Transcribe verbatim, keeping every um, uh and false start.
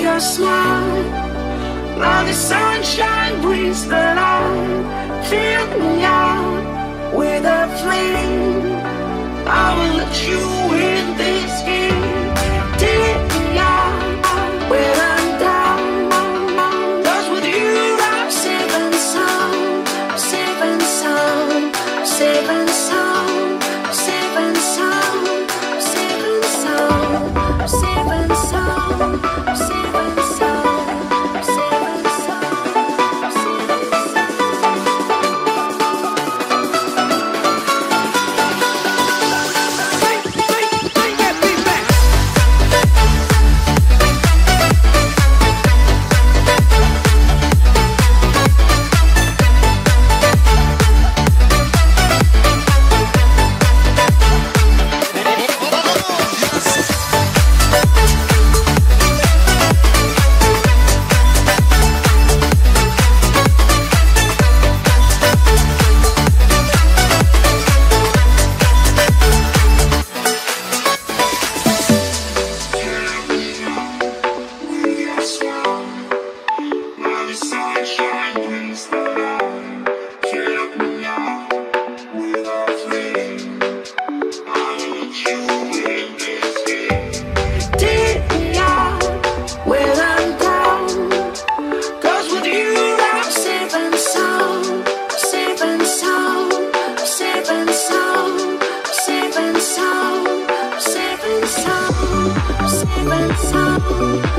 your smile. Now the sunshine brings the light. Fill me out with a flame. I will let you in this game. Take me out when I'm down. 'Cause with you I'm safe and sound. Safe and sound. Safe and sound. Safe and sound. Safe and sound. Safe and sound. Safe and sound. Safe and sound. Safe and sound.